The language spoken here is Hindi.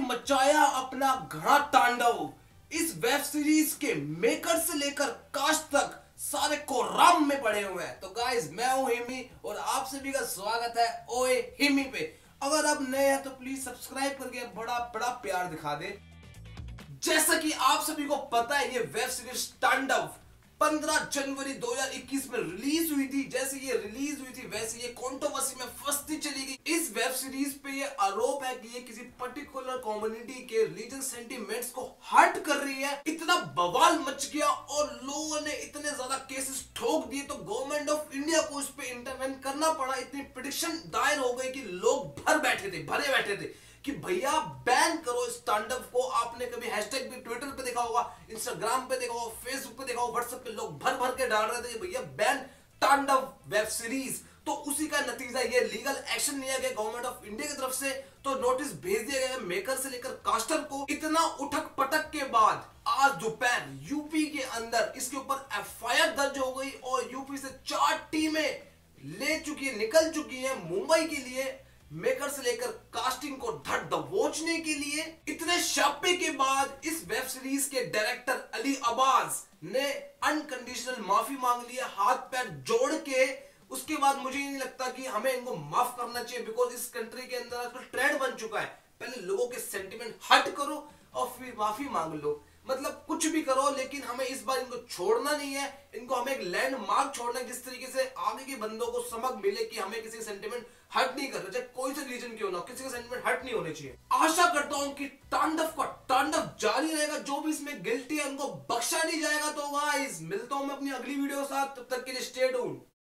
मचाया अपना घना तांडव। इस वेब सीरीज के मेकर से लेकर कास्ट तक सारे कोराम में पड़े हुए हैं। तो गाइस, मैं हूं हिमी और आप सभी का स्वागत है ओए हिमी पे। अगर आप नए हैं तो प्लीज सब्सक्राइब करके बड़ा बड़ा प्यार दिखा दे। जैसा कि आप सभी को पता है, ये वेब सीरीज तांडव 15 जनवरी 2021 में रिलीज हुई थी। जैसे ये रिलीज हुई थी वैसे ये कंट्रोवर्सी में फंसती चली गई। इस वेब सीरीज पे ये आरोप है कि ये किसी पर्टिकुलर कम्युनिटी के रिलीजन सेंटिमेंट्स को हर्ट कर रही है। इतना बवाल मच गया और लोगों ने इतने ज्यादा केसेस ठोक दिए तो गवर्नमेंट ऑफ इंडिया को इस पे इंटरवेंट करना पड़ा। इतनी पिटिशन दायर हो गई कि लोग भरे बैठे थे कि भैया बैन करो इस तांडव को। आपने कभी हैशटैग भी ट्विटर पे देखा होगा, इंस्टाग्राम पे देखा होगा, फेसबुक पे देखा होगा, व्हाट्सएप पे लोग भर के डाल रहे थे भैया बैन तांडव वेब सीरीज। तो उसी का नतीजा ये लीगल एक्शन लिया गया गवर्नमेंट ऑफ इंडिया की तरफ से। तो नोटिस भेज दिया गया मेकर से लेकर कास्टर को। इतना उठक पटक के बाद आज दोपहर यूपी के अंदर इसके ऊपर एफआईआर दर्ज हो गई और यूपी से 4 टीमें निकल चुकी है मुंबई के लिए, मेकर से लेकर कास्टिंग को धड़ दबोचने के लिए। इतने छापे के बाद इस वेब सीरीज के डायरेक्टर अली अब्बास ने अनकंडीशनल माफी मांग ली है, हाथ पैर जोड़ के। उसके बाद मुझे नहीं लगता कि हमें इनको माफ करना चाहिए, बिकॉज इस कंट्री के अंदर आजकल ट्रेंड बन चुका है, पहले लोगों के सेंटिमेंट हट करो और फिर माफी मांग लो। मतलब कुछ भी करो, लेकिन हमें इस बार इनको छोड़ना नहीं है। इनको हमें एक लैंडमार्क छोड़ना है, जिस तरीके से आगे के बंदों को समझ मिले कि हमें किसी सेंटिमेंट हर्ट नहीं करना चाहिए, कोई सा रीजन क्यों ना हो, किसी का सेंटिमेंट हर्ट नहीं होने चाहिए। आशा करता हूं कि तांडव का तांडव जारी रहेगा। जो भी इसमें गिल्टी है उनको बख्शा नहीं जाएगा। तो गाइस, मिलता हूं मैं अपनी अगली वीडियो के साथ, तब तक के लिए स्टे ट्यून्ड।